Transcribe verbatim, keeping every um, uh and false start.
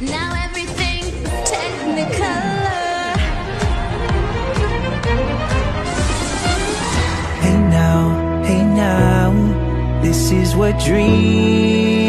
Now everything's technicolor. Hey now, hey now, this is what dreams